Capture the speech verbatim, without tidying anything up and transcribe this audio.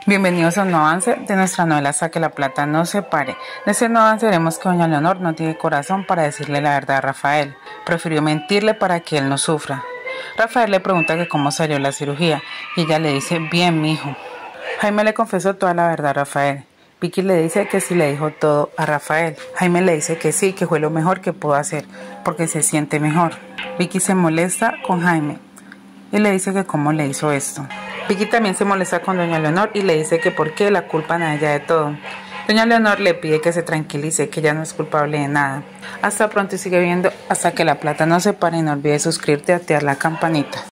Bienvenidos a un nuevo avance de nuestra novela Hasta que la plata no se pare. En este nuevo avance veremos que doña Leonor no tiene corazón para decirle la verdad a Rafael. Prefirió mentirle para que él no sufra. Rafael le pregunta que cómo salió la cirugía y ella le dice, bien, mijo. Jaime le confesó toda la verdad a Rafael. Vicky le dice que sí le dijo todo a Rafael. Jaime le dice que sí, que fue lo mejor que pudo hacer, porque se siente mejor. Vicky se molesta con Jaime y le dice que cómo le hizo esto. Vicky también se molesta con doña Leonor y le dice que por qué la culpan a ella de todo. Doña Leonor le pide que se tranquilice, que ella no es culpable de nada. Hasta pronto y sigue viendo Hasta que la plata no se pare y no olvides suscribirte y activar la campanita.